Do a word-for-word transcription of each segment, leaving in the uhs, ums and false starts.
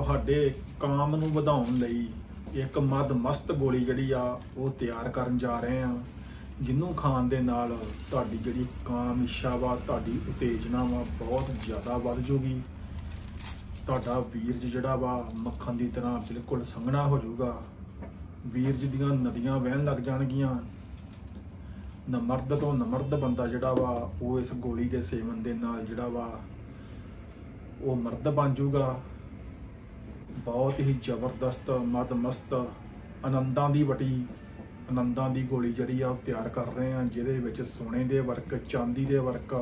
ਤੁਹਾਡੇ ਕਾਮ ਨੂੰ ਵਧਾਉਣ ਲਈ ਇੱਕ ਮਦ ਮਸਤ ਗੋਲੀ ਜਿਹੜੀ ਆ ਉਹ ਤਿਆਰ ਕਰਨ ਜਾ ਰਹੇ ਆ, ਜਿਹਨੂੰ ਖਾਣ ਦੇ ਨਾਲ ਤੁਹਾਡੀ ਜਿਹੜੀ ਕਾਮ ਇੱਛਾ ਵਾ, ਤੁਹਾਡੀ ਉਤੇਜਨਾ ਵਾ ਬਹੁਤ ਜ਼ਿਆਦਾ ਵੱਧ ਜੂਗੀ। ਤੁਹਾਡਾ ਵੀਰਜ ਜਿਹੜਾ ਵਾ ਮੱਖਣ ਦੀ ਤਰ੍ਹਾਂ ਬਿਲਕੁਲ ਸੰਘਣਾ ਹੋ ਜਾਊਗਾ। ਵੀਰਜ ਦੀਆਂ ਨਦੀਆਂ ਵਹਿਣ ਲੱਗ ਜਾਣਗੀਆਂ। ਨਮਰਦ ਤੋਂ ਨਮਰਦ ਬੰਦਾ ਜਿਹੜਾ ਵਾ ਉਹ ਇਸ ਗੋਲੀ ਦੇ ਸੇਵਨ ਦੇ ਨਾਲ ਜਿਹੜਾ ਵਾ ਉਹ ਮਰਦ ਬਣ ਜਾਊਗਾ। ਬਹੁਤ ਹੀ ਜ਼ਬਰਦਸਤ ਮਦ ਮਸਤ ਆਨੰਦਾਂ ਦੀ ਵਟੀ ਆਨੰਦਾਂ ਦੀ ਗੋਲੀ ਜਿਹੜੀ ਆ ਉਹ ਤਿਆਰ ਕਰ ਰਹੇ ਆ, ਜਿਹਦੇ ਵਿੱਚ ਸੋਨੇ ਦੇ ਵਰਕ, ਚਾਂਦੀ ਦੇ ਵਰਕ,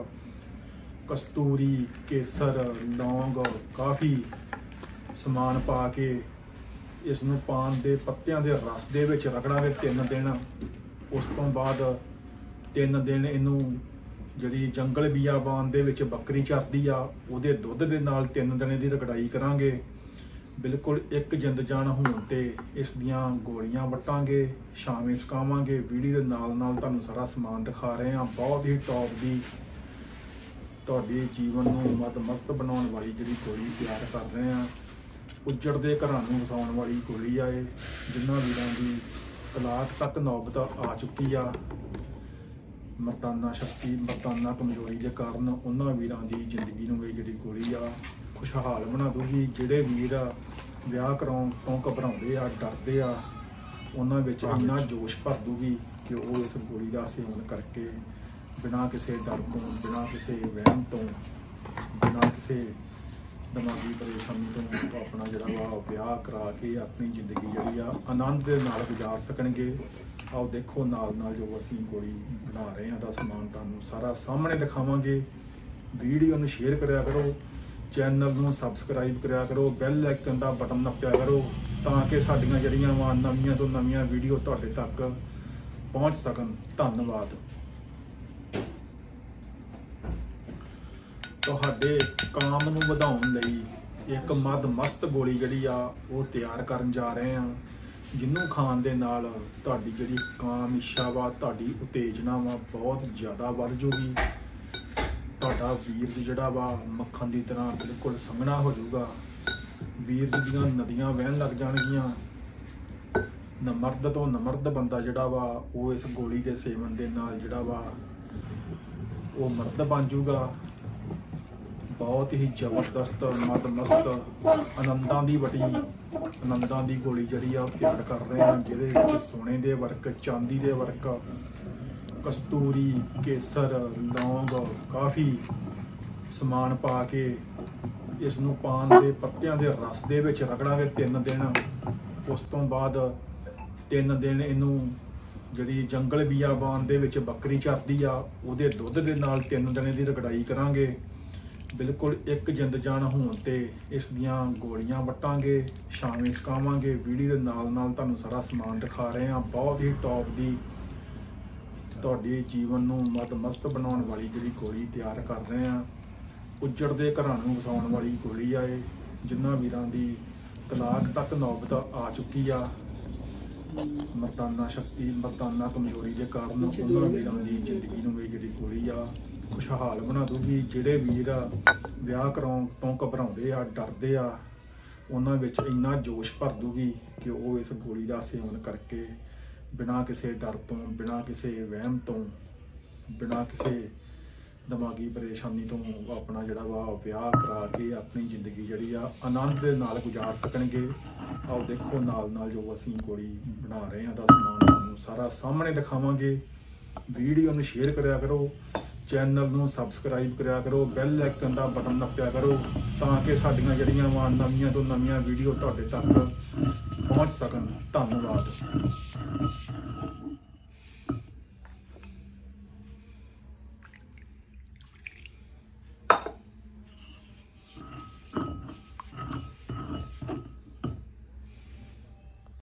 ਕਸਤੂਰੀ, ਕੇਸਰ, ਲੌਂਗ, ਕਾਫੀ ਸਮਾਨ ਪਾ ਕੇ ਇਸ ਨੂੰ ਪਾਨ ਦੇ ਪੱਤਿਆਂ ਦੇ ਰਸ ਦੇ ਵਿੱਚ ਰਗੜਾਂਗੇ ਤਿੰਨ ਦਿਨ। ਉਸ ਤੋਂ ਬਾਅਦ ਤਿੰਨ ਦਿਨ ਇਹਨੂੰ ਜਿਹੜੀ ਜੰਗਲ ਬਿਆਬਾਨ ਦੇ ਵਿੱਚ ਬੱਕਰੀ ਚਰਦੀ ਆ ਉਹਦੇ ਦੁੱਧ ਦੇ ਨਾਲ ਤਿੰਨ ਦਿਨ ਦੀ ਰਗੜਾਈ ਕਰਾਂਗੇ। ਬਿਲਕੁਲ ਇੱਕ ਜਿੰਦ ਜਾਨ ਹੋਣ ਤੇ ਇਸ ਦੀਆਂ ਗੋਲੀਆਂ ਵਟਾਂਗੇ, ਛਾਵੇਂ ਸੁਕਾਵਾਂਗੇ। ਵੀਡੀਓ ਦੇ ਨਾਲ ਨਾਲ ਤੁਹਾਨੂੰ ਸਾਰਾ ਸਮਾਨ ਦਿਖਾ ਰਹੇ ਹਾਂ। ਬਹੁਤ ਹੀ ਟੌਪ ਦੀ ਤੁਹਾਡੇ ਜੀਵਨ ਨੂੰ ਮਦ ਮਸਤ ਬਣਾਉਣ ਵਾਲੀ ਜਿਹੜੀ ਗੋਲੀ ਤਿਆਰ ਕਰ ਰਹੇ ਹਾਂ। ਉੱਜੜਦੇ ਘਰਾਂ ਨੂੰ ਵਸਾਉਣ ਵਾਲੀ ਗੋਲੀ ਆ ਇਹ, ਜਿਨ੍ਹਾਂ ਵੀਰਾਂ ਦੀ ਤਲਾਕ ਤੱਕ ਨੌਬਤ ਆ ਚੁੱਕੀ ਆ। ਮਰਦਾਨਾ ਸ਼ਕਤੀ, ਮਰਦਾਨਾ ਕਮਜ਼ੋਰੀ ਦੇ ਕਾਰਨ ਉਹਨਾਂ ਵੀਰਾਂ ਦੀ ਜ਼ਿੰਦਗੀ ਨੂੰ ਇਹ ਜਿਹੜੀ ਗੋਲੀ ਆ ਖੁਸ਼ਹਾਲ ਬਣਾ ਦੂਗੀ। ਜਿਹੜੇ ਵੀਰ ਵਿਆਹ ਕਰਾਉਣ ਤੋਂ ਘਬਰਾਉਂਦੇ ਆ, ਡਰਦੇ ਆ, ਉਹਨਾਂ ਵਿੱਚ ਇੰਨਾ ਜੋਸ਼ ਭਰ ਦੂਗੀ ਕਿ ਉਹ ਇਸ ਗੋਲੀ ਦਾ ਸੇਵਨ ਕਰਕੇ ਬਿਨਾਂ ਕਿਸੇ ਡਰ ਤੋਂ, ਬਿਨਾਂ ਕਿਸੇ ਵਹਿਮ ਤੋਂ, ਬਿਨਾਂ ਕਿਸੇ ਦਿਮਾਗੀ ਪਰੇਸ਼ਾਨੀ ਤੋਂ ਆਪਣਾ ਜਿਹੜਾ ਵਾ ਵਿਆਹ ਕਰਾ ਕੇ ਆਪਣੀ ਜ਼ਿੰਦਗੀ ਜਿਹੜੀ ਆ ਆਨੰਦ ਦੇ ਨਾਲ ਗੁਜ਼ਾਰ ਸਕਣਗੇ। ਆਓ ਦੇਖੋ ਨਾਲ ਨਾਲ ਜੋ ਅਸੀਂ ਗੋਲੀ ਬਣਾ ਰਹੇ ਹਾਂ ਦਾ ਸਮਾਨ ਤੁਹਾਨੂੰ ਸਾਰਾ ਸਾਹਮਣੇ ਦਿਖਾਵਾਂਗੇ। ਵੀਡੀਓ ਨੂੰ ਸ਼ੇਅਰ ਕਰਿਆ ਕਰੋ, ਚੈਨਲ ਨੂੰ ਸਬਸਕ੍ਰਾਈਬ ਕਰਿਆ ਕਰੋ, ਬੈਲ ਆਈਕਨ ਦਾ ਬਟਨ ਨੱਪਿਆ ਕਰੋ ਤਾਂ ਕਿ ਸਾਡੀਆਂ ਜਿਹੜੀਆਂ ਵਾ ਨਵੀਆਂ ਤੋਂ ਨਵੀਆਂ ਵੀਡੀਓ ਤੁਹਾਡੇ ਤੱਕ ਪਹੁੰਚ ਸਕਣ। ਧੰਨਵਾਦ। ਤੁਹਾਡੇ ਕਾਮ ਨੂੰ ਵਧਾਉਣ ਲਈ ਇੱਕ ਮਦ ਮਸਤ ਗੋਲੀ ਜਿਹੜੀ ਆ ਉਹ ਤਿਆਰ ਕਰਨ ਜਾ ਰਹੇ ਆ, ਜਿਹਨੂੰ ਖਾਣ ਦੇ ਨਾਲ ਤੁਹਾਡੀ ਜਿਹੜੀ ਕਾਮ ਇੱਛਾ ਵਾ, ਤੁਹਾਡੀ ਉਤੇਜਨਾ ਵਾ ਬਹੁਤ ਜ਼ਿਆਦਾ ਵੱਧ ਜੂਗੀ। ਤੁਹਾਡਾ ਵੀਰਜ ਜਿਹੜਾ ਵਾ ਮੱਖਣ ਦੀ ਤਰ੍ਹਾਂ ਬਿਲਕੁਲ ਸੰਘਣਾ ਹੋ ਜਾਊਗਾ। ਵੀਰਜ ਦੀਆਂ ਨਦੀਆਂ ਵਹਿਣ ਲੱਗ ਜਾਣਗੀਆਂ। ਨਮਰਦ ਤੋਂ ਨਮਰਦ ਬੰਦਾ ਜਿਹੜਾ ਵਾ ਉਹ ਇਸ ਗੋਲੀ ਦੇ ਸੇਵਨ ਦੇ ਨਾਲ ਜਿਹੜਾ ਵਾ ਉਹ ਮਰਦ ਬਣ ਜਾਊਗਾ। ਬਹੁਤ ਹੀ ਜ਼ਬਰਦਸਤ ਮਦ ਮਸਤ ਆਨੰਦਾਂ ਦੀ ਵਟੀ ਆਨੰਦਾਂ ਦੀ ਗੋਲੀ ਜਿਹੜੀ ਆ ਉਹ ਤਿਆਰ ਕਰ ਰਹੇ ਆ, ਜਿਹਦੇ ਵਿੱਚ ਸੋਨੇ ਦੇ ਵਰਕ, ਚਾਂਦੀ ਦੇ ਵਰਕ, ਕਸਤੂਰੀ, ਕੇਸਰ, ਲੌਂਗ, ਕਾਫੀ ਸਮਾਨ ਪਾ ਕੇ ਇਸ ਨੂੰ ਪਾਨ ਦੇ ਪੱਤਿਆਂ ਦੇ ਰਸ ਦੇ ਵਿੱਚ ਰਗੜਾਂਗੇ ਤਿੰਨ ਦਿਨ। ਉਸ ਤੋਂ ਬਾਅਦ ਤਿੰਨ ਦਿਨ ਇਹਨੂੰ ਜਿਹੜੀ ਜੰਗਲ ਬਿਆਬਾਨ ਦੇ ਵਿੱਚ ਬੱਕਰੀ ਚਰਦੀ ਆ ਉਹਦੇ ਦੁੱਧ ਦੇ ਨਾਲ ਤਿੰਨ ਦਿਨ ਦੀ ਰਗੜਾਈ ਕਰਾਂਗੇ। ਬਿਲਕੁਲ ਇੱਕ ਜਿੰਦ ਜਾਨ ਹੋਣ ਤੇ ਇਸ ਦੀਆਂ ਗੋਲੀਆਂ ਵਟਾਂਗੇ, ਛਾਵੇਂ ਸੁਕਾਵਾਂਗੇ। ਵੀਡੀਓ ਦੇ ਨਾਲ ਨਾਲ ਤੁਹਾਨੂੰ ਸਾਰਾ ਸਮਾਨ ਦਿਖਾ ਰਹੇ ਹਾਂ। ਬਹੁਤ ਹੀ ਟੌਪ ਦੀ ਤੁਹਾਡੇ ਜੀਵਨ ਨੂੰ ਮਦ ਮਸਤ ਬਣਾਉਣ ਵਾਲੀ ਜਿਹੜੀ ਗੋਲੀ ਤਿਆਰ ਕਰ ਰਹੇ ਆ। ਉੱਜੜਦੇ ਘਰਾਂ ਨੂੰ ਵਸਾਉਣ ਵਾਲੀ ਗੋਲੀ ਆ ਇਹ, ਜਿਨ੍ਹਾਂ ਵੀਰਾਂ ਦੀ ਤਲਾਕ ਤੱਕ ਨੌਬਤ ਆ ਚੁੱਕੀ ਆ। ਮਰਦਾਨਾ ਸ਼ਕਤੀ, ਮਰਦਾਨਾ ਕਮਜ਼ੋਰੀ ਦੇ ਕਾਰਨ ਉਹਨਾਂ ਵੀਰਾਂ ਦੀ ਜ਼ਿੰਦਗੀ ਨੂੰ ਇਹ ਜਿਹੜੀ ਗੋਲੀ ਆ ਖੁਸ਼ਹਾਲ ਬਣਾ ਦੂਗੀ। ਜਿਹੜੇ ਵੀਰ ਵਿਆਹ ਕਰਾਉਣ ਤੋਂ ਘਬਰਾਉਂਦੇ ਆ, ਡਰਦੇ ਆ, ਉਹਨਾਂ ਵਿੱਚ ਇੰਨਾ ਜੋਸ਼ ਭਰ ਦੂਗੀ ਕਿ ਉਹ ਇਸ ਗੋਲੀ ਦਾ ਸੇਵਨ ਕਰਕੇ ਬਿਨਾਂ ਕਿਸੇ ਡਰ ਤੋਂ, ਬਿਨਾਂ ਕਿਸੇ ਵਹਿਮ ਤੋਂ, ਬਿਨਾਂ ਕਿਸੇ ਦਿਮਾਗੀ ਪਰੇਸ਼ਾਨੀ ਤੋਂ ਆਪਣਾ ਜਿਹੜਾ ਵਾ ਵਿਆਹ ਕਰਾ ਕੇ ਆਪਣੀ ਜ਼ਿੰਦਗੀ ਜਿਹੜੀ ਆ ਆਨੰਦ ਦੇ ਨਾਲ ਗੁਜ਼ਾਰ ਸਕਣਗੇ। ਆਓ ਦੇਖੋ ਨਾਲ ਨਾਲ ਜੋ ਅਸੀਂ ਗੋਲੀ ਬਣਾ ਰਹੇ ਹਾਂ ਦਾ ਸਮਾਨ ਤੁਹਾਨੂੰ ਸਾਰਾ ਸਾਹਮਣੇ ਦਿਖਾਵਾਂਗੇ। ਵੀਡੀਓ ਨੂੰ ਸ਼ੇਅਰ ਕਰਿਆ ਕਰੋ, ਚੈਨਲ ਨੂੰ ਸਬਸਕ੍ਰਾਈਬ ਕਰਿਆ ਕਰੋ, ਬੈਲ ਆਈਕਨ ਦਾ ਬਟਨ ਨੱਪਿਆ ਕਰੋ ਤਾਂ ਕਿ ਸਾਡੀਆਂ ਜਿਹੜੀਆਂ ਵਾ ਨਵੀਆਂ ਤੋਂ ਨਵੀਆਂ ਵੀਡੀਓ ਤੁਹਾਡੇ ਤੱਕ ਪਹੁੰਚ ਸਕਣ। ਧੰਨਵਾਦ।